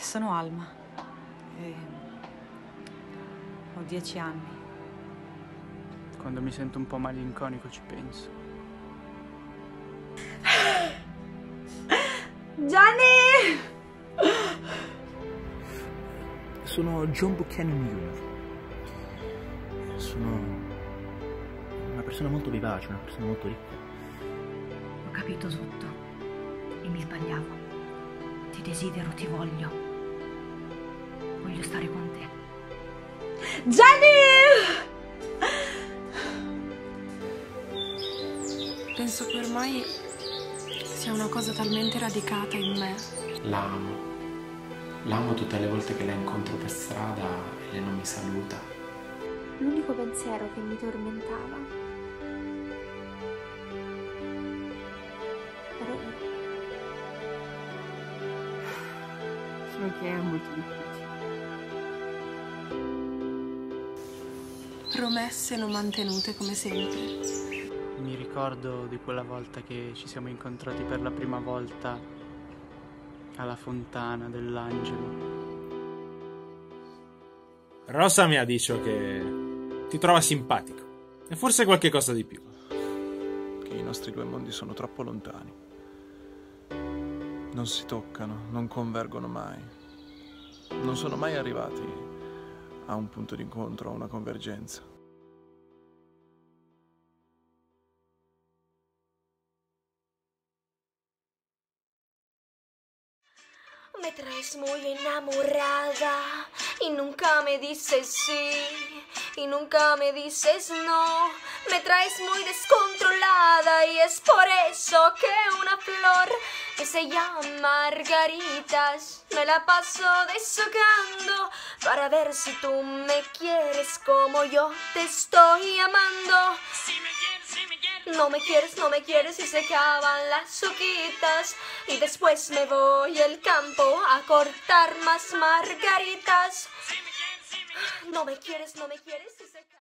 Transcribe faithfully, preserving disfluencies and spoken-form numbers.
Sono Alma e ho dieci anni. Quando mi sento un po' malinconico ci penso. Gianni! Sono John Buchanan junior Sono una persona molto vivace, una persona molto ricca. Ho capito tutto e mi sbagliavo. Ti desidero, ti voglio. Voglio stare con te. Gianni! Penso che ormai sia una cosa talmente radicata in me. L'amo. L'amo tutte le volte che la incontro per strada e lei non mi saluta. L'unico pensiero che mi tormentava ero io. So che è molto difficile. Promesse non mantenute come sempre. Mi ricordo di quella volta che ci siamo incontrati per la prima volta alla fontana dell'Angelo. Rosa mi ha detto che ti trova simpatico e forse qualche cosa di più. Che i nostri due mondi sono troppo lontani. Non si toccano, non convergono mai. Non sono mai arrivati a un punto d'incontro, a una convergenza. Me traes muy enamorada y nunca me dices sí y nunca me dices no. Me traes muy descontrolada y es por eso que una flor que se llama Margaritas me la paso deshojando para ver si tú me quieres como yo te estoy amando. No me quieres, no me quieres y se acaban las hojitas y después me voy al campo a cortar más margaritas. No me quieres, no me quieres y se acaban...